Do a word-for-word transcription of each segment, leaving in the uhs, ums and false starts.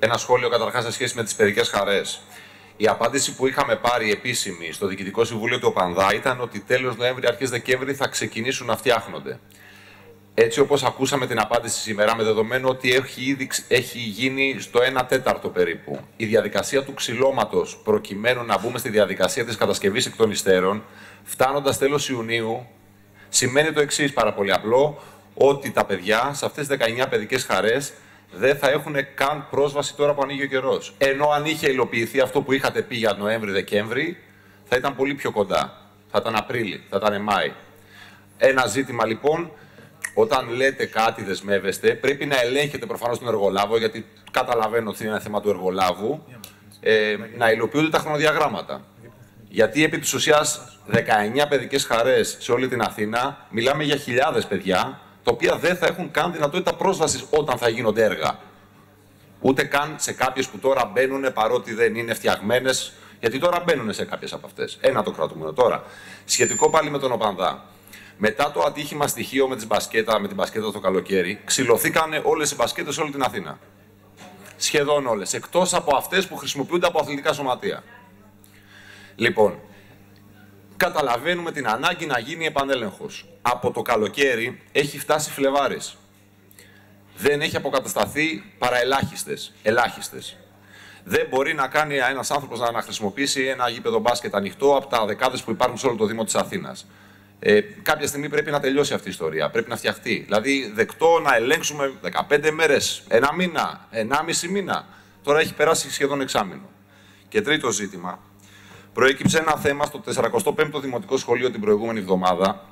Ένα σχόλιο καταρχάς σε σχέση με τις παιδικές χαρές. Η απάντηση που είχαμε πάρει επίσημη στο Διοικητικό Συμβούλιο του ΟΠΑΝΔΑ ήταν ότι τέλος Νοέμβρη, αρχές Δεκέμβρη θα ξεκινήσουν να φτιάχνονται. Έτσι όπως ακούσαμε την απάντηση σήμερα, με δεδομένο ότι έχει, ήδη, έχει γίνει στο ένα τέταρτο περίπου η διαδικασία του ξυλώματος προκειμένου να μπούμε στη διαδικασία της κατασκευής εκ των υστέρων, φτάνοντας τέλος Ιουνίου, σημαίνει το εξής πάρα πολύ απλό, ότι τα παιδιά σε αυτές τις δεκαεννιά παιδικές χαρές δεν θα έχουν καν πρόσβαση τώρα που ανοίγει ο καιρός. Ενώ αν είχε υλοποιηθεί αυτό που είχατε πει για Νοέμβρη-Δεκέμβρη, θα ήταν πολύ πιο κοντά. Θα ήταν Απρίλη, θα ήταν Μάη. Ένα ζήτημα λοιπόν, όταν λέτε κάτι δεσμεύεστε, πρέπει να ελέγχετε προφανώς τον εργολάβο, γιατί καταλαβαίνω ότι είναι ένα θέμα του εργολάβου, ε, να υλοποιούνται τα χρονοδιαγράμματα. Γιατί επί της ουσίας δεκαεννιά παιδικές χαρές σε όλη την Αθήνα, μιλάμε για χιλιάδες παιδιά, τα οποία δεν θα έχουν καν δυνατότητα πρόσβασης όταν θα γίνονται έργα. Ούτε καν σε κάποιες που τώρα μπαίνουν, παρότι δεν είναι φτιαγμένες, γιατί τώρα μπαίνουν σε κάποιες από αυτές. Ένα το κρατούμενο. Τώρα, σχετικό πάλι με τον ΟΠΑΝΔΑ. Μετά το ατύχημα στοιχείο με, τις μπασκέτα, με την μπασκέτα το καλοκαίρι, ξυλωθήκανε όλες οι μπασκέτες σε όλη την Αθήνα. Σχεδόν όλες, εκτός από αυτές που χρησιμοποιούνται από αθλητικά σωματεία. Λοιπόν, καταλαβαίνουμε την ανάγκη να γίνει επανέλεγχος. Από το καλοκαίρι έχει φτάσει Φλεβάρης. Δεν έχει αποκατασταθεί παρά ελάχιστες. ελάχιστες. Δεν μπορεί να κάνει ένας άνθρωπος να αναχρησιμοποιήσει ένα γήπεδο μπάσκετ ανοιχτό από τα δεκάδες που υπάρχουν σε όλο το Δήμο της Αθήνας. Ε, κάποια στιγμή πρέπει να τελειώσει αυτή η ιστορία. Πρέπει να φτιαχτεί. Δηλαδή, δεκτό να ελέγξουμε δεκαπέντε μέρες, ένα μήνα, ενάμιση μήνα. Τώρα έχει περάσει σχεδόν εξάμηνο. Και τρίτο ζήτημα. Προέκυψε ένα θέμα στο τεσσαρακοστό πέμπτο Δημοτικό Σχολείο την προηγούμενη εβδομάδα,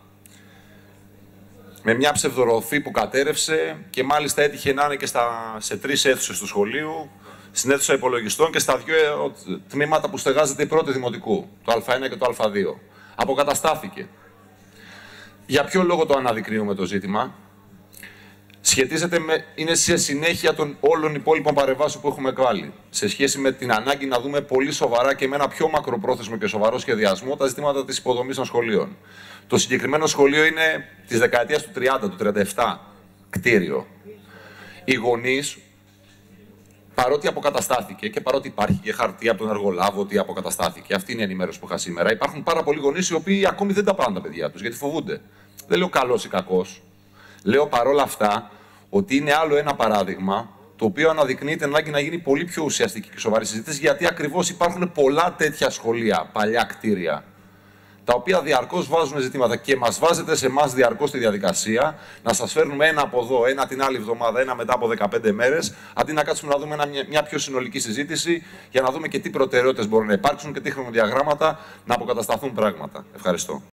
με μια ψευδοροφή που κατέρευσε και μάλιστα έτυχε να είναι και στα, σε τρεις αίθουσες του σχολείου, στην αίθουσα υπολογιστών και στα δύο τμήματα που στεγάζεται η πρώτη Δημοτικού, το Α ένα και το Α δύο. Αποκαταστάθηκε. Για ποιο λόγο το αναδεικνύουμε το ζήτημα? Σχετίζεται με, είναι σε συνέχεια των όλων υπόλοιπων παρεμβάσεων που έχουμε βάλει. Σε σχέση με την ανάγκη να δούμε πολύ σοβαρά και με ένα πιο μακροπρόθεσμο και σοβαρό σχεδιασμό τα ζητήματα της υποδομής των σχολείων. Το συγκεκριμένο σχολείο είναι της δεκαετίας του τριάντα, του τριάντα επτά κτίριο. Οι γονείς, παρότι αποκαταστάθηκε και παρότι υπάρχει και χαρτί από τον εργολάβο ότι αποκαταστάθηκε, αυτή είναι η ενημέρωση που είχα σήμερα, υπάρχουν πάρα πολλοί γονείς οι οποίοι ακόμη δεν τα πάνε τα παιδιά τους γιατί φοβούνται. Δεν λέω καλός ή κακός. Λέω παρόλα αυτά ότι είναι άλλο ένα παράδειγμα το οποίο αναδεικνύει την ανάγκη να γίνει πολύ πιο ουσιαστική και σοβαρή συζήτηση, γιατί ακριβώς υπάρχουν πολλά τέτοια σχολεία, παλιά κτίρια, τα οποία διαρκώς βάζουν ζητήματα και μας βάζετε σε εμάς διαρκώς στη διαδικασία να σας φέρνουμε ένα από εδώ, ένα την άλλη εβδομάδα, ένα μετά από δεκαπέντε μέρες, αντί να κάτσουμε να δούμε ένα, μια, μια πιο συνολική συζήτηση για να δούμε και τι προτεραιότητες μπορούν να υπάρξουν και τι χρονοδιαγράμματα να αποκατασταθούν πράγματα. Ευχαριστώ.